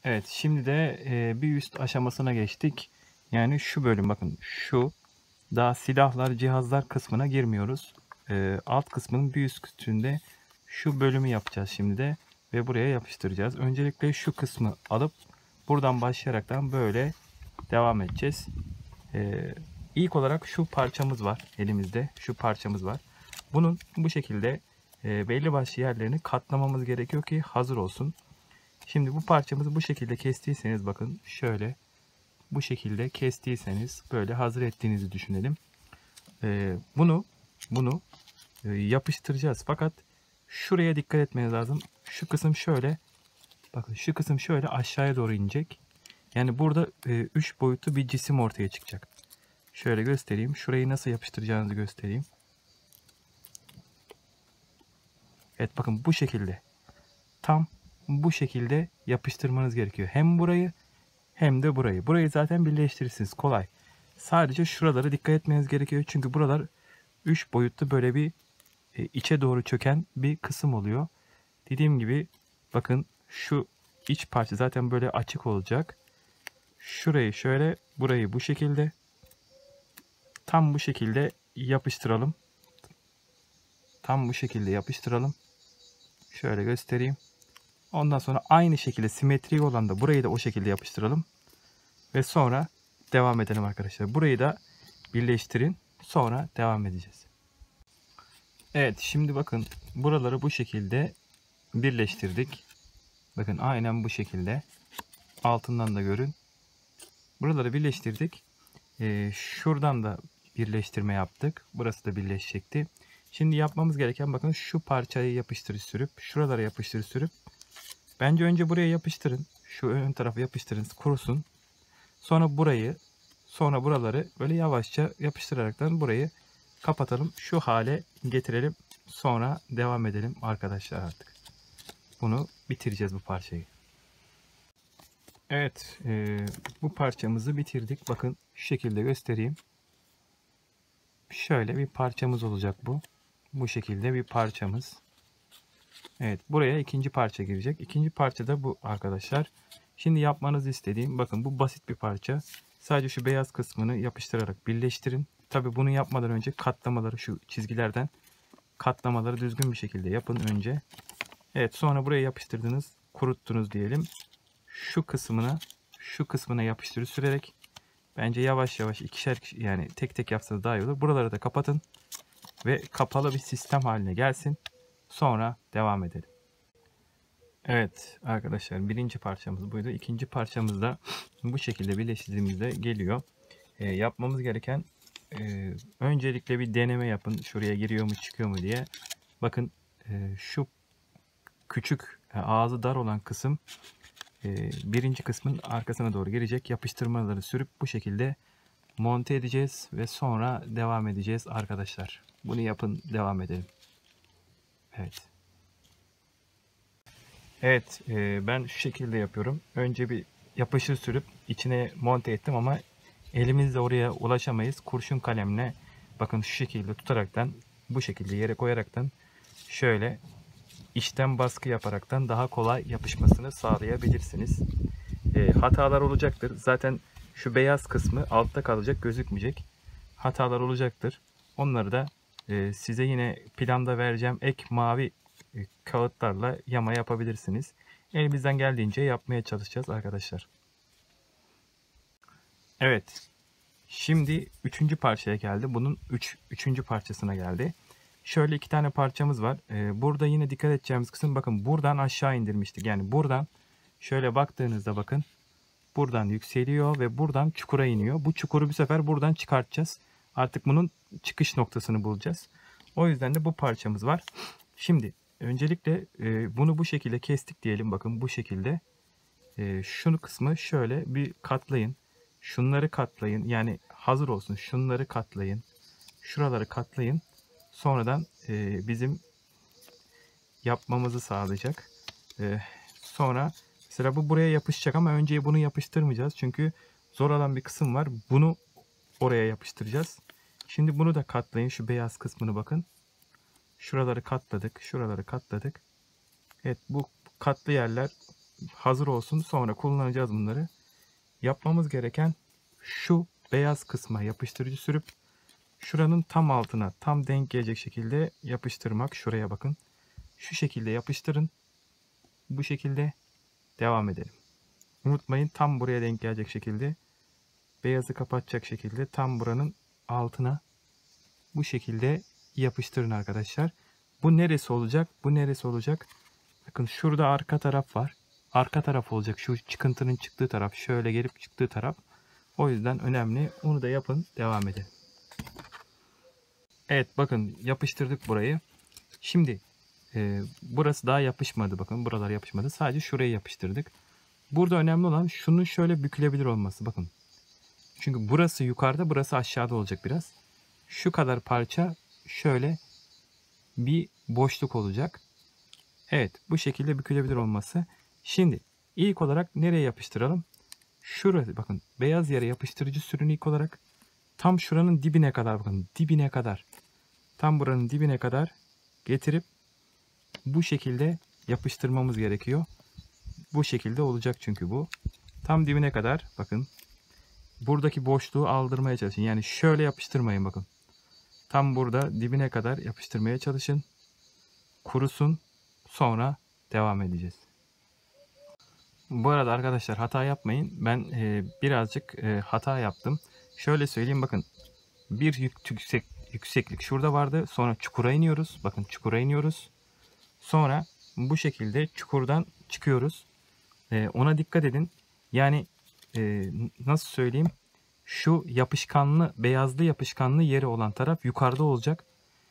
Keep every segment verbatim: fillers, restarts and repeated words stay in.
Evet, şimdi de e, bir üst aşamasına geçtik. Yani şu bölüm, bakın şu, daha silahlar, cihazlar kısmına girmiyoruz. E, alt kısmının bir üst üstünde şu bölümü yapacağız şimdi de ve buraya yapıştıracağız. Öncelikle şu kısmı alıp buradan başlayaraktan böyle devam edeceğiz. E, ilk olarak şu parçamız var elimizde. Şu parçamız var. Bunun bu şekilde e, belli başlı yerlerini katlamamız gerekiyor ki hazır olsun. Şimdi bu parçamızı bu şekilde kestiyseniz, bakın şöyle bu şekilde kestiyseniz böyle hazır ettiğinizi düşünelim. Ee, bunu bunu e, yapıştıracağız. Fakat şuraya dikkat etmeniz lazım. Şu kısım şöyle, bakın şu kısım şöyle aşağıya doğru inecek. Yani burada üç e, boyutlu bir cisim ortaya çıkacak. Şöyle göstereyim. Şurayı nasıl yapıştıracağınızı göstereyim. Evet, bakın bu şekilde. Tam bu şekilde yapıştırmanız gerekiyor. Hem burayı hem de burayı. Burayı zaten birleştirirsiniz. Kolay. Sadece şuralara dikkat etmeniz gerekiyor. Çünkü buralar üç boyutlu böyle bir e, içe doğru çöken bir kısım oluyor. Dediğim gibi bakın şu iç parça zaten böyle açık olacak. Şurayı şöyle, burayı bu şekilde, tam bu şekilde yapıştıralım. Tam bu şekilde yapıştıralım. Şöyle göstereyim. Ondan sonra aynı şekilde simetri olan da burayı da o şekilde yapıştıralım. Ve sonra devam edelim arkadaşlar. Burayı da birleştirin. Sonra devam edeceğiz. Evet, şimdi bakın buraları bu şekilde birleştirdik. Bakın aynen bu şekilde. Altından da görün. Buraları birleştirdik. Ee, şuradan da birleştirme yaptık. Burası da birleşecekti. Şimdi yapmamız gereken, bakın şu parçayı yapıştırıp sürüp şuralara yapıştırıp sürüp, bence önce buraya yapıştırın. Şu ön tarafı yapıştırın, kurusun. Sonra burayı, sonra buraları böyle yavaşça yapıştıraraktan burayı kapatalım. Şu hale getirelim. Sonra devam edelim arkadaşlar artık. Bunu bitireceğiz bu parçayı. Evet, e, bu parçamızı bitirdik. Bakın şu şekilde göstereyim. Şöyle bir parçamız olacak bu. Bu şekilde bir parçamız. Evet, buraya ikinci parça girecek. İkinci parça da bu arkadaşlar. Şimdi yapmanızı istediğim, bakın bu basit bir parça. Sadece şu beyaz kısmını yapıştırarak birleştirin. Tabi bunu yapmadan önce katlamaları, şu çizgilerden katlamaları düzgün bir şekilde yapın önce. Evet, sonra buraya yapıştırdınız, kuruttunuz diyelim. Şu kısmına, şu kısmına yapıştırı sürerek, bence yavaş yavaş ikişer, yani tek tek yapsanız daha iyi olur. Buraları da kapatın ve kapalı bir sistem haline gelsin. Sonra devam edelim. Evet arkadaşlar, birinci parçamız buydu. İkinci parçamız da bu şekilde birleştirdiğimizde geliyor. E, yapmamız gereken, e, öncelikle bir deneme yapın. Şuraya giriyor mu çıkıyor mu diye. Bakın e, şu küçük e, ağzı dar olan kısım e, birinci kısmın arkasına doğru girecek. Yapıştırmaları sürüp bu şekilde monte edeceğiz ve sonra devam edeceğiz arkadaşlar. Bunu yapın, devam edelim. Evet. Evet, e, ben şu şekilde yapıyorum. Önce bir yapışır sürüp içine monte ettim ama elimizle oraya ulaşamayız. Kurşun kalemle, bakın şu şekilde tutaraktan, bu şekilde yere koyaraktan şöyle içten baskı yaparaktan daha kolay yapışmasını sağlayabilirsiniz. E, hatalar olacaktır. Zaten şu beyaz kısmı altta kalacak, gözükmeyecek. Hatalar olacaktır. Onları da e, size yine planda vereceğim ek mavi e, kağıtlarla yama yapabilirsiniz. Elimizden geldiğince yapmaya çalışacağız arkadaşlar. Evet. Şimdi üçüncü parçaya geldi. Bunun üç, üçüncü parçasına geldi. Şöyle iki tane parçamız var. Ee, burada yine dikkat edeceğimiz kısım, bakın buradan aşağı indirmiştik. Yani buradan şöyle baktığınızda bakın buradan yükseliyor ve buradan çukura iniyor. Bu çukuru bir sefer buradan çıkartacağız. Artık bunun çıkış noktasını bulacağız. O yüzden de bu parçamız var. Şimdi öncelikle e, bunu bu şekilde kestik diyelim. Bakın bu şekilde. E, şunu kısmı şöyle bir katlayın. Şunları katlayın. Yani hazır olsun. Şunları katlayın. Şuraları katlayın. Sonradan e, bizim yapmamızı sağlayacak. E, sonra mesela bu buraya yapışacak ama önce bunu yapıştırmayacağız. Çünkü zor olan bir kısım var. Bunu oraya yapıştıracağız. Şimdi bunu da katlayın. Şu beyaz kısmını bakın. Şuraları katladık. Şuraları katladık. Evet, bu katlı yerler hazır olsun. Sonra kullanacağız bunları. Yapmamız gereken şu beyaz kısma yapıştırıcı sürüp şuranın tam altına tam denk gelecek şekilde yapıştırmak. Şuraya bakın. Şu şekilde yapıştırın. Bu şekilde devam edelim. Unutmayın, tam buraya denk gelecek şekilde, beyazı kapatacak şekilde tam buranın altına bu şekilde yapıştırın arkadaşlar. Bu neresi olacak? Bu neresi olacak? Bakın şurada arka taraf var. Arka taraf olacak. Şu çıkıntının çıktığı taraf. Şöyle gelip çıktığı taraf. O yüzden önemli. Onu da yapın. Devam edelim. Evet, bakın yapıştırdık burayı. Şimdi e, burası daha yapışmadı. Bakın buralar yapışmadı. Sadece şurayı yapıştırdık. Burada önemli olan şunun şöyle bükülebilir olması. Bakın. Çünkü burası yukarıda, burası aşağıda olacak biraz. Şu kadar parça şöyle bir boşluk olacak. Evet, bu şekilde bükülebilir olması. Şimdi ilk olarak nereye yapıştıralım? Şurası, bakın beyaz yere yapıştırıcı sürün ilk olarak. Tam şuranın dibine kadar, bakın dibine kadar. Tam buranın dibine kadar getirip bu şekilde yapıştırmamız gerekiyor. Bu şekilde olacak çünkü bu. Tam dibine kadar bakın. Buradaki boşluğu aldırmaya çalışın. Yani şöyle yapıştırmayın bakın. Tam burada dibine kadar yapıştırmaya çalışın. Kurusun. Sonra devam edeceğiz. Bu arada arkadaşlar hata yapmayın. Ben e, birazcık e, hata yaptım. Şöyle söyleyeyim, bakın. Bir yük, yüksek, yükseklik şurada vardı. Sonra çukura iniyoruz. Bakın çukura iniyoruz. Sonra bu şekilde çukurdan çıkıyoruz. E, ona dikkat edin. Yani e, nasıl söyleyeyim? Şu yapışkanlı, beyazlı yapışkanlı yeri olan taraf yukarıda olacak.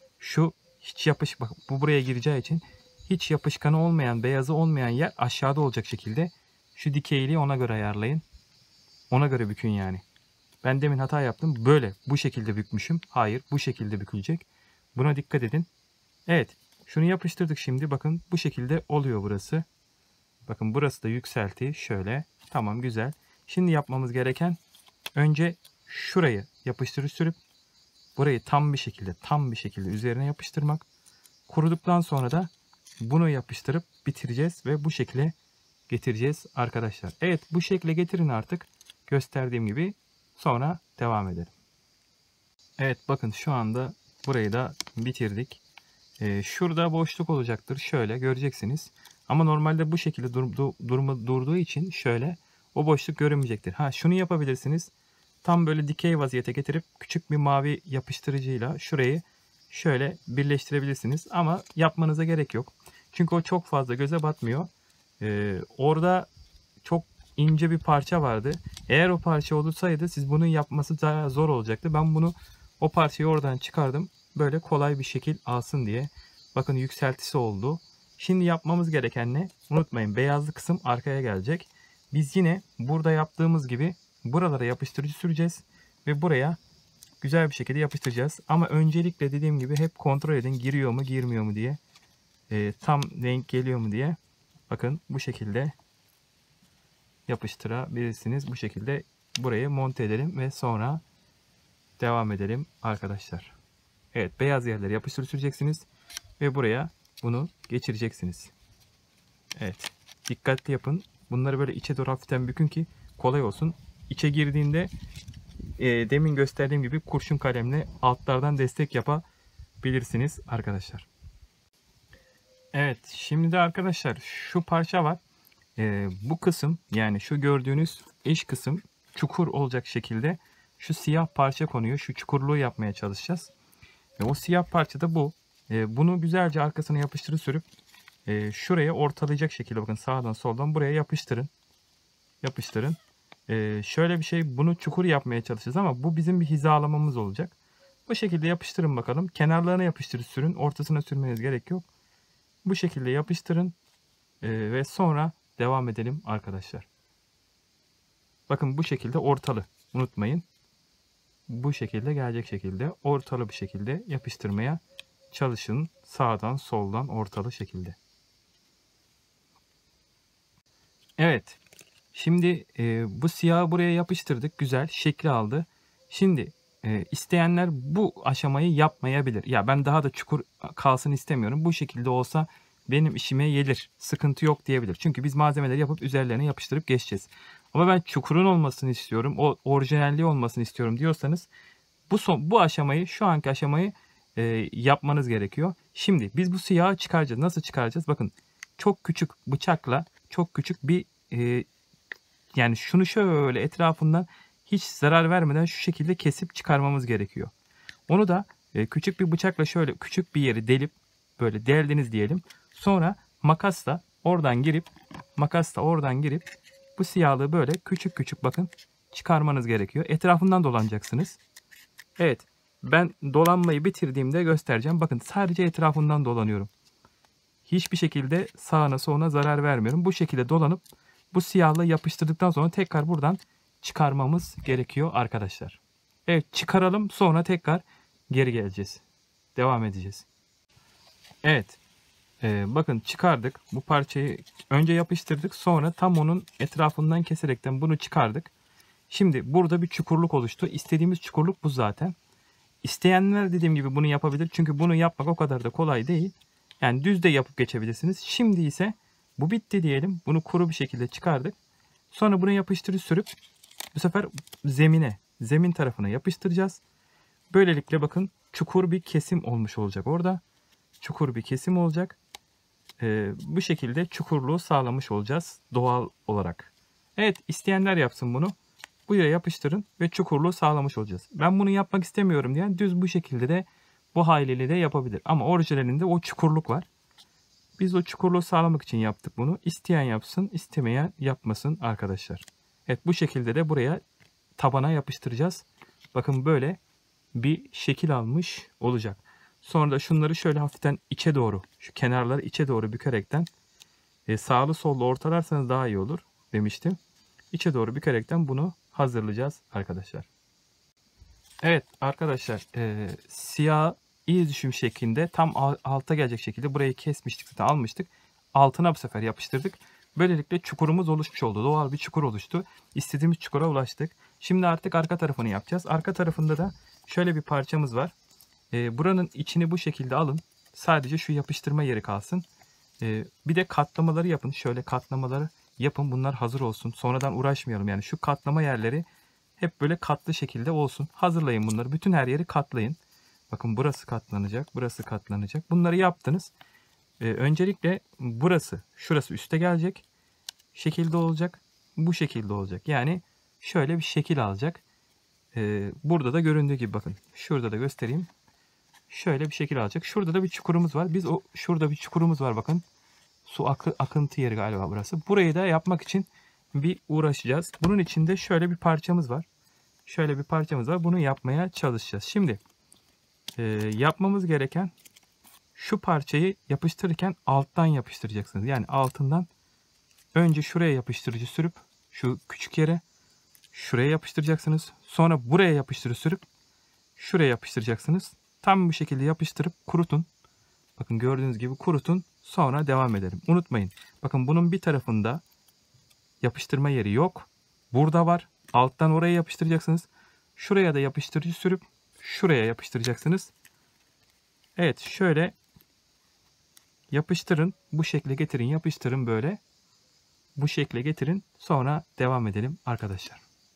Şu hiç yapış, bak bu buraya gireceği için hiç yapışkanı olmayan, beyazı olmayan yer aşağıda olacak şekilde. Şu dikeyliği ona göre ayarlayın. Ona göre bükün yani. Ben demin hata yaptım. Böyle bu şekilde bükmüşüm. Hayır, bu şekilde bükülecek. Buna dikkat edin. Evet, şunu yapıştırdık şimdi. Bakın bu şekilde oluyor burası. Bakın burası da yükselti. Şöyle. Tamam, güzel. Şimdi yapmamız gereken önce şurayı yapıştırıcı sürüp burayı tam bir şekilde tam bir şekilde üzerine yapıştırmak. Kuruduktan sonra da bunu yapıştırıp bitireceğiz ve bu şekle getireceğiz arkadaşlar. Evet, bu şekle getirin artık. Gösterdiğim gibi, sonra devam edelim. Evet, bakın şu anda burayı da bitirdik. Ee, şurada boşluk olacaktır. Şöyle göreceksiniz. Ama normalde bu şekilde dur, dur, durma, durduğu için şöyle o boşluk görünmeyecektir. Ha, şunu yapabilirsiniz. Tam böyle dikey vaziyete getirip küçük bir mavi yapıştırıcıyla şurayı şöyle birleştirebilirsiniz. Ama yapmanıza gerek yok. Çünkü o çok fazla göze batmıyor. Ee, orada çok ince bir parça vardı. Eğer o parça olursaydı siz bunun yapması daha zor olacaktı. Ben bunu, o parçayı oradan çıkardım. Böyle kolay bir şekil alsın diye. Bakın yükseltisi oldu. Şimdi yapmamız gereken ne? Unutmayın, beyazlı kısım arkaya gelecek. Biz yine burada yaptığımız gibi buralara yapıştırıcı süreceğiz. Ve buraya güzel bir şekilde yapıştıracağız. Ama öncelikle dediğim gibi hep kontrol edin. Giriyor mu girmiyor mu diye. E, tam denk geliyor mu diye. Bakın bu şekilde yapıştırabilirsiniz. Bu şekilde burayı monte edelim ve sonra devam edelim arkadaşlar. Evet, beyaz yerlere yapıştırıcı süreceksiniz. Ve buraya bunu geçireceksiniz. Evet. Dikkatli yapın. Bunları böyle içe doğru hafiften bükün ki kolay olsun. İçe girdiğinde e, demin gösterdiğim gibi kurşun kalemle altlardan destek yapabilirsiniz arkadaşlar. Evet. Şimdi de arkadaşlar şu parça var. E, bu kısım, yani şu gördüğünüz iç kısım çukur olacak şekilde şu siyah parça konuyor. Şu çukurluğu yapmaya çalışacağız. E, o siyah parça da bu. E, bunu güzelce arkasına yapıştırıp sürüp e, şuraya ortalayacak şekilde, bakın sağdan soldan buraya yapıştırın. Yapıştırın. E, şöyle bir şey, bunu çukur yapmaya çalışacağız ama bu bizim bir hizalamamız olacak. Bu şekilde yapıştırın bakalım. Kenarlarına yapıştırıp sürün. Ortasına sürmeniz gerek yok. Bu şekilde yapıştırın. E, ve sonra devam edelim arkadaşlar. Bakın bu şekilde ortalı. Unutmayın. Bu şekilde gelecek şekilde ortalı bir şekilde yapıştırmaya çalışın. Sağdan soldan ortalı şekilde. Evet. Şimdi e, bu siyahı buraya yapıştırdık. Güzel şekli aldı. Şimdi e, isteyenler bu aşamayı yapmayabilir. Ya ben daha da çukur kalsın istemiyorum. Bu şekilde olsa benim işime gelir, sıkıntı yok diyebilir. Çünkü biz malzemeleri yapıp üzerlerine yapıştırıp geçeceğiz. Ama ben çukurun olmasını istiyorum, o orijinalliği olmasını istiyorum diyorsanız bu son, bu aşamayı, şu anki aşamayı e, yapmanız gerekiyor. Şimdi biz bu siyahı çıkaracağız. Nasıl çıkaracağız? Bakın çok küçük bıçakla çok küçük bir e, yani şunu şöyle etrafından hiç zarar vermeden şu şekilde kesip çıkarmamız gerekiyor. Onu da e, küçük bir bıçakla şöyle küçük bir yeri delip böyle deldiniz diyelim. Sonra makasla oradan girip makasla oradan girip bu siyahlığı böyle küçük küçük bakın çıkarmanız gerekiyor. Etrafından dolanacaksınız. Evet, ben dolanmayı bitirdiğimde göstereceğim. Bakın sadece etrafından dolanıyorum. Hiçbir şekilde sağına soluna zarar vermiyorum. Bu şekilde dolanıp bu siyahlığı yapıştırdıktan sonra tekrar buradan çıkarmamız gerekiyor arkadaşlar. Evet, çıkaralım, sonra tekrar geri geleceğiz. Devam edeceğiz. Evet. Ee, bakın çıkardık. Bu parçayı önce yapıştırdık. Sonra tam onun etrafından keserekten bunu çıkardık. Şimdi burada bir çukurluk oluştu. İstediğimiz çukurluk bu zaten. İsteyenler dediğim gibi bunu yapabilir. Çünkü bunu yapmak o kadar da kolay değil. Yani düz de yapıp geçebilirsiniz. Şimdi ise bu bitti diyelim. Bunu kuru bir şekilde çıkardık. Sonra bunu yapıştırıp sürüp bu sefer zemine, zemin tarafına yapıştıracağız. Böylelikle bakın çukur bir kesim olmuş olacak orada. Çukur bir kesim olacak. Ee, bu şekilde çukurluğu sağlamış olacağız doğal olarak. Evet, isteyenler yapsın bunu. Buraya yapıştırın ve çukurluğu sağlamış olacağız. Ben bunu yapmak istemiyorum diyen düz bu şekilde de bu haliyle de yapabilir. Ama orijinalinde o çukurluk var. Biz o çukurluğu sağlamak için yaptık bunu. İsteyen yapsın, istemeyen yapmasın arkadaşlar. Evet, bu şekilde de buraya tabana yapıştıracağız. Bakın böyle bir şekil almış olacak. Sonra da şunları şöyle hafiften içe doğru, şu kenarları içe doğru bükerekten e, sağlı sollu ortalarsanız daha iyi olur demiştim. İçe doğru bükerekten bunu hazırlayacağız arkadaşlar. Evet arkadaşlar, e, siyah iyi düşüm şeklinde tam alta gelecek şekilde burayı kesmiştik, zaten almıştık. Altına bu sefer yapıştırdık. Böylelikle çukurumuz oluşmuş oldu. Doğal bir çukur oluştu. İstediğimiz çukura ulaştık. Şimdi artık arka tarafını yapacağız. Arka tarafında da şöyle bir parçamız var. E, buranın içini bu şekilde alın. Sadece şu yapıştırma yeri kalsın. E, bir de katlamaları yapın. Şöyle katlamaları yapın. Bunlar hazır olsun. Sonradan uğraşmayalım. Yani şu katlama yerleri hep böyle katlı şekilde olsun. Hazırlayın bunları. Bütün her yeri katlayın. Bakın burası katlanacak. Burası katlanacak. Bunları yaptınız. Ee, öncelikle burası, şurası üste gelecek. Şekilde olacak. Bu şekilde olacak. Yani şöyle bir şekil alacak. Ee, burada da göründüğü gibi bakın. Şurada da göstereyim. Şöyle bir şekil alacak. Şurada da bir çukurumuz var. Biz o şurada bir çukurumuz var bakın. Su akı, akıntı yeri galiba burası. Burayı da yapmak için bir uğraşacağız. Bunun içinde şöyle bir parçamız var. Şöyle bir parçamız var. Bunu yapmaya çalışacağız. Şimdi e, yapmamız gereken şu parçayı yapıştırırken alttan yapıştıracaksınız. Yani altından önce şuraya yapıştırıcı sürüp şu küçük yere şuraya yapıştıracaksınız. Sonra buraya yapıştırıcı sürüp şuraya yapıştıracaksınız. Tam bu şekilde yapıştırıp kurutun. Bakın gördüğünüz gibi kurutun. Sonra devam edelim. Unutmayın. Bakın bunun bir tarafında yapıştırma yeri yok. Burada var. Alttan oraya yapıştıracaksınız. Şuraya da yapıştırıcı sürüp şuraya yapıştıracaksınız. Evet, şöyle yapıştırın. Bu şekle getirin. Yapıştırın böyle. Bu şekle getirin. Sonra devam edelim arkadaşlar.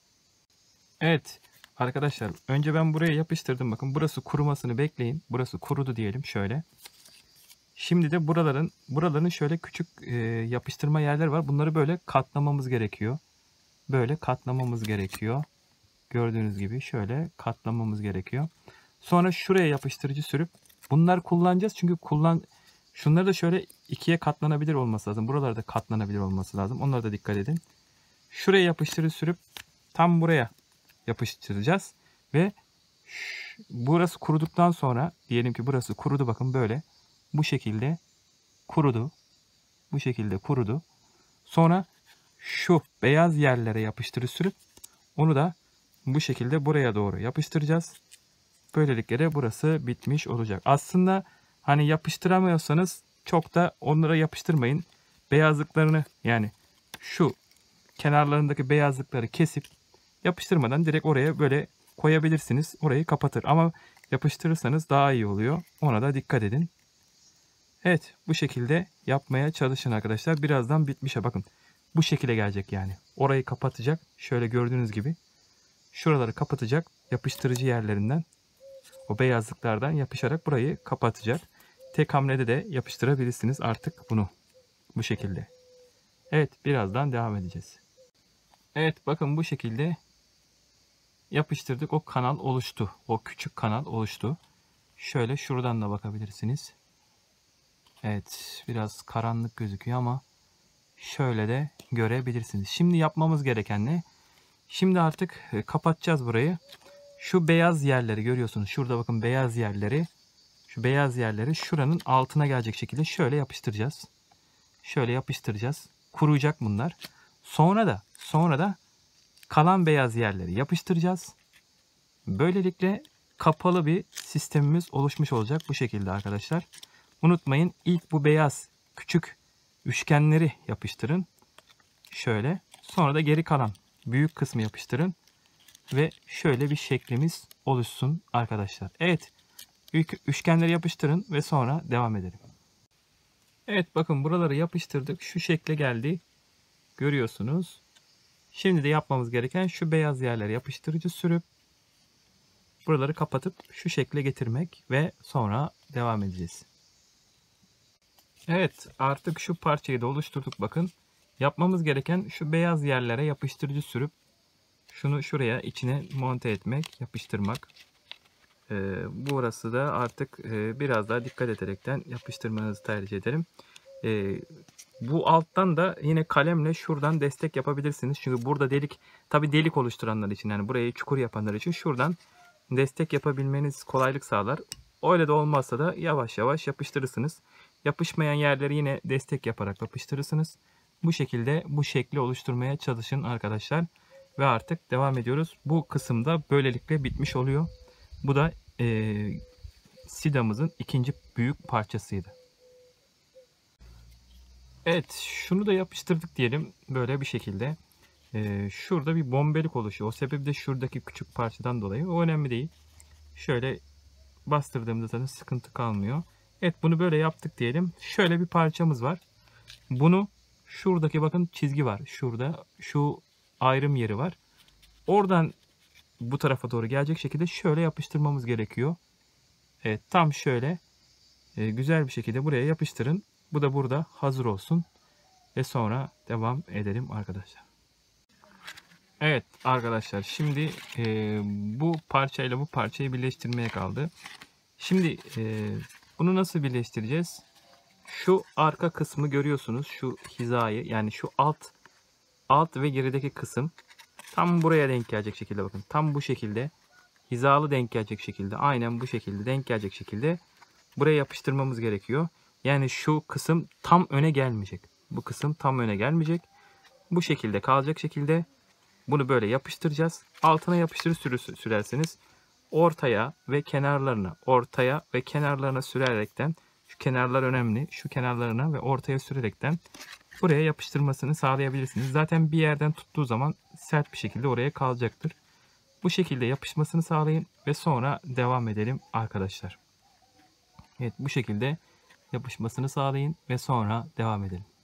Evet arkadaşlar. Önce ben buraya yapıştırdım. Bakın burası kurumasını bekleyin. Burası kurudu diyelim şöyle. Şimdi de buraların buraların şöyle küçük e, yapıştırma yerler var. Bunları böyle katlamamız gerekiyor. Böyle katlamamız gerekiyor. Gördüğünüz gibi şöyle katlamamız gerekiyor. Sonra şuraya yapıştırıcı sürüp bunlar kullanacağız. Çünkü kullan şunları da şöyle ikiye katlanabilir olması lazım. Buralarda katlanabilir olması lazım. Onlara da dikkat edin. Şuraya yapıştırıcı sürüp tam buraya yapıştıracağız. Ve burası kuruduktan sonra diyelim ki burası kurudu, bakın böyle. Bu şekilde kurudu. Bu şekilde kurudu. Sonra şu beyaz yerlere yapıştırıcı sürüp onu da bu şekilde buraya doğru yapıştıracağız. Böylelikle de burası bitmiş olacak. Aslında hani yapıştıramıyorsanız çok da onlara yapıştırmayın. Beyazlıklarını, yani şu kenarlarındaki beyazlıkları kesip yapıştırmadan direkt oraya böyle koyabilirsiniz. Orayı kapatır. Ama yapıştırırsanız daha iyi oluyor. Ona da dikkat edin. Evet, bu şekilde yapmaya çalışın arkadaşlar. Birazdan bitmişe bakın. Bu şekilde gelecek yani. Orayı kapatacak. Şöyle gördüğünüz gibi. Şuraları kapatacak. Yapıştırıcı yerlerinden, o beyazlıklardan yapışarak burayı kapatacak. Tek hamlede de yapıştırabilirsiniz artık bunu. Bu şekilde. Evet, birazdan devam edeceğiz. Evet, bakın bu şekilde yapıştırdık. O kanal oluştu. O küçük kanal oluştu. Şöyle şuradan da bakabilirsiniz. Evet, biraz karanlık gözüküyor ama şöyle de görebilirsiniz. Şimdi yapmamız gereken ne? Şimdi artık kapatacağız burayı. Şu beyaz yerleri görüyorsunuz. Şurada bakın beyaz yerleri. Şu beyaz yerleri şuranın altına gelecek şekilde şöyle yapıştıracağız. Şöyle yapıştıracağız. Kuruyacak bunlar. Sonra da sonra da kalan beyaz yerleri yapıştıracağız. Böylelikle kapalı bir sistemimiz oluşmuş olacak bu şekilde arkadaşlar. Unutmayın, ilk bu beyaz küçük üçgenleri yapıştırın. Şöyle. Sonra da geri kalan büyük kısmı yapıştırın. Ve şöyle bir şeklimiz oluşsun arkadaşlar. Evet. Üçgenleri yapıştırın ve sonra devam edelim. Evet, bakın buraları yapıştırdık. Şu şekle geldi. Görüyorsunuz. Şimdi de yapmamız gereken şu beyaz yerlere yapıştırıcı sürüp buraları kapatıp şu şekle getirmek ve sonra devam edeceğiz. Evet, artık şu parçayı da oluşturduk bakın. Yapmamız gereken şu beyaz yerlere yapıştırıcı sürüp şunu şuraya içine monte etmek, yapıştırmak. Ee, burası da artık e, biraz daha dikkat ederekten yapıştırmanızı tercih ederim. Ee, bu alttan da yine kalemle şuradan destek yapabilirsiniz. Çünkü burada delik, tabi delik oluşturanlar için, yani burayı çukur yapanlar için şuradan destek yapabilmeniz kolaylık sağlar. Öyle de olmazsa da yavaş yavaş yapıştırırsınız. Yapışmayan yerleri yine destek yaparak yapıştırırsınız. Bu şekilde bu şekli oluşturmaya çalışın arkadaşlar. Ve artık devam ediyoruz. Bu kısımda böylelikle bitmiş oluyor. Bu da e, sidamızın ikinci büyük parçasıydı. Evet, şunu da yapıştırdık diyelim böyle bir şekilde. Ee, şurada bir bombelik oluşuyor. O sebebi de şuradaki küçük parçadan dolayı. O önemli değil. Şöyle bastırdığımızda zaten sıkıntı kalmıyor. Evet, bunu böyle yaptık diyelim. Şöyle bir parçamız var. Bunu şuradaki bakın çizgi var. Şurada şu ayrım yeri var. Oradan bu tarafa doğru gelecek şekilde şöyle yapıştırmamız gerekiyor. Evet, tam şöyle e, güzel bir şekilde buraya yapıştırın. Bu da burada hazır olsun. Ve sonra devam edelim arkadaşlar. Evet arkadaşlar, şimdi e, bu parçayla bu parçayı birleştirmeye kaldı. Şimdi e, bunu nasıl birleştireceğiz? Şu arka kısmı görüyorsunuz. Şu hizayı, yani şu alt alt ve gerideki kısım tam buraya denk gelecek şekilde, bakın. Tam bu şekilde hizalı denk gelecek şekilde, aynen bu şekilde denk gelecek şekilde buraya yapıştırmamız gerekiyor. Yani şu kısım tam öne gelmeyecek. Bu kısım tam öne gelmeyecek. Bu şekilde kalacak şekilde bunu böyle yapıştıracağız. Altına yapıştırı sürü sürerseniz ortaya ve kenarlarına, ortaya ve kenarlarına sürerekten, şu kenarlar önemli, şu kenarlarına ve ortaya sürerekten buraya yapıştırmasını sağlayabilirsiniz. Zaten bir yerden tuttuğu zaman sert bir şekilde oraya kalacaktır. Bu şekilde yapışmasını sağlayın ve sonra devam edelim arkadaşlar. Evet, bu şekilde yapışmasını sağlayın ve sonra devam edelim.